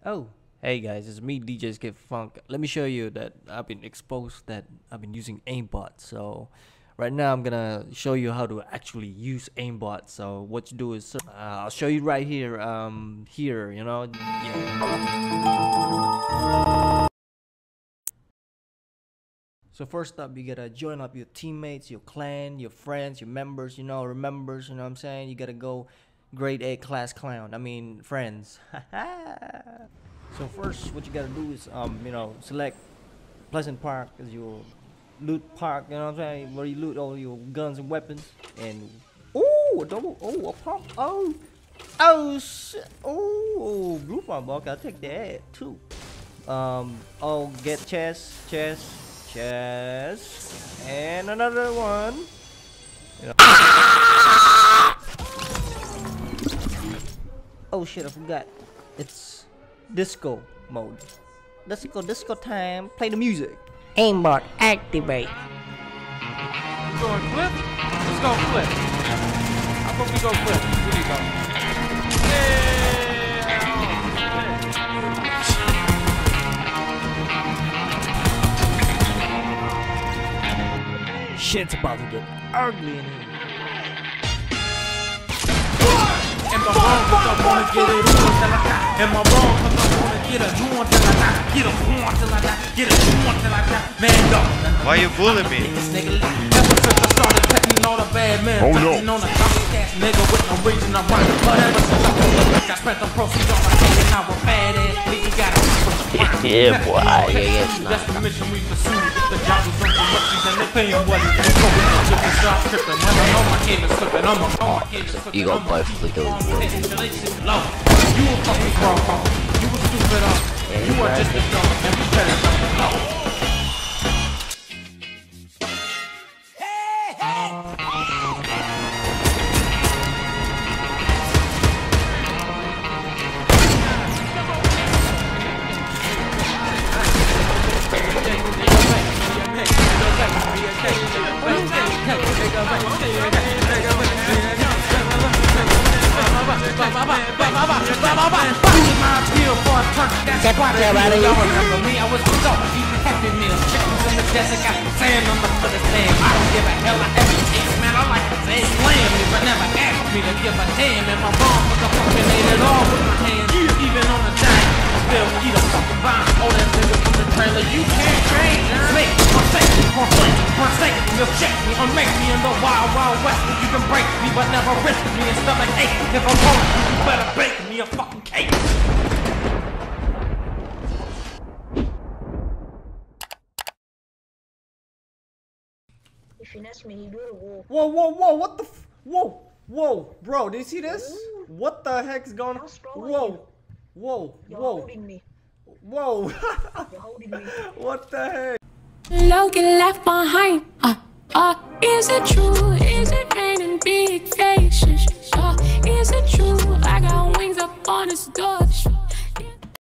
Oh, hey guys, it's me, DJ Skip Funk. Let me show you that I've been exposed that I've been using Aimbot. So right now I'm gonna show you how to actually use Aimbot. So what you do is I'll show you right here. Here, yeah. So first up, you gotta join up your teammates, your clan, your friends, your members. Remembers. You know what I'm saying? You gotta go grade A class clown. I mean friends. So first, what you gotta do is select Pleasant Park as your loot park. You know what I'm saying? Where you loot all your guns and weapons. And a pump. Shit. Blue pump. Okay, I'll take that too. Get chest, and another one. Oh shit, I forgot. It's disco mode. Disco time. Play the music. Aimbot activate. You going flip? Let's go flip. How about we go flip? Here we go. Shit's about to get ugly in here. Am I wrong cause I wanna get it on till I die? Am I wrong cause I wanna get a joint till I die? Get a joint till I die, get a joint till I die. Man, dog. Why you bullying me? Ever since I started cutting all the bad men, on the copycat nigga with no reason to run. But ever since I pulled up, I spent the proceeds on my head and now a bad ass nigga got a yeah, boy. That's the mission we pursue. The job is on the rushes and they paying what it is. So we can just start tripping. When I know my kid is slipping, You got both of the girls. You a fucking wrong. You a stupid You are just a dumb and we better know. Get out of here. I was the dog, eating Happy Meals, chickens in the desert, got sand on the foot of sand. I don't give a hell, I ever chance, man. I like to say slam me, but never ask me to give a damn. And my mom was a fucking ate it all with my hands, even on the giant. Still eat a fucking vine. Oh, that nigga from the trailer, you can't change. Snake, forsake, milkshake me, or make me in the wild, wild west. You can break me, but never risk me and stomach ache. If I'm wrong, you better bake me a fucking cake. Finesse me, he do the wall. Whoa, what the whoa, bro, did you see this? Ooh. What the heck's going on? Whoa. You're holding me. Whoa. You're holding me. What the heck? Look, get left behind. Is it true? Is it raining big faces? Is it true? I got wings up on this door.